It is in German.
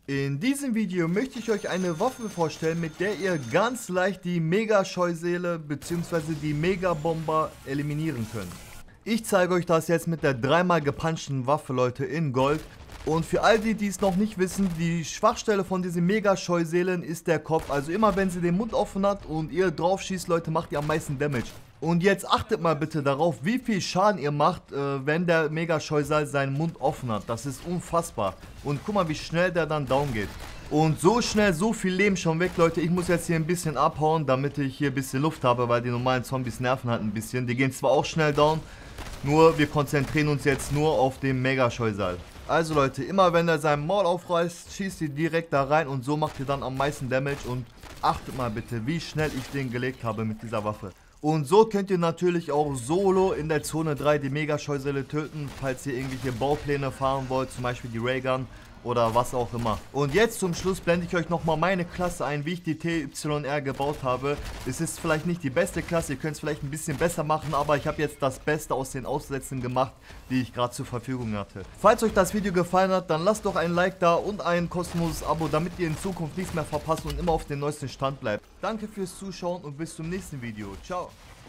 In diesem Video möchte ich euch eine Waffe vorstellen, mit der ihr ganz leicht die Mega-Scheusale bzw. die Mega-Bomber eliminieren könnt. Ich zeige euch das jetzt mit der dreimal gepunchten Waffe, Leute, in Gold. Und für all die, die es noch nicht wissen, die Schwachstelle von diesen Mega-Scheusalen ist der Kopf. Also immer wenn sie den Mund offen hat und ihr drauf schießt, Leute, macht ihr am meisten Damage. Und jetzt achtet mal bitte darauf, wie viel Schaden ihr macht, wenn der Mega-Scheusal seinen Mund offen hat. Das ist unfassbar. Und guck mal, wie schnell der dann down geht. Und so schnell, so viel Leben schon weg, Leute. Ich muss jetzt hier ein bisschen abhauen, damit ich hier ein bisschen Luft habe, weil die normalen Zombies nerven halt ein bisschen. Die gehen zwar auch schnell down, nur wir konzentrieren uns jetzt nur auf den Mega-Scheusal. Also Leute, immer wenn er seinen Maul aufreißt, schießt ihr direkt da rein und so macht ihr dann am meisten Damage. Und achtet mal bitte, wie schnell ich den gelegt habe mit dieser Waffe. Und so könnt ihr natürlich auch solo in der Zone 3 die Mega-Scheusale töten, falls ihr irgendwelche Baupläne fahren wollt, zum Beispiel die Raygun oder was auch immer. Und jetzt zum Schluss blende ich euch nochmal meine Klasse ein, wie ich die TYR gebaut habe. Es ist vielleicht nicht die beste Klasse, ihr könnt es vielleicht ein bisschen besser machen, aber ich habe jetzt das Beste aus den Aussätzen gemacht, die ich gerade zur Verfügung hatte. Falls euch das Video gefallen hat, dann lasst doch ein Like da und ein kostenloses Abo, damit ihr in Zukunft nichts mehr verpasst und immer auf dem neuesten Stand bleibt. Danke fürs Zuschauen und bis zum nächsten Video. Ciao.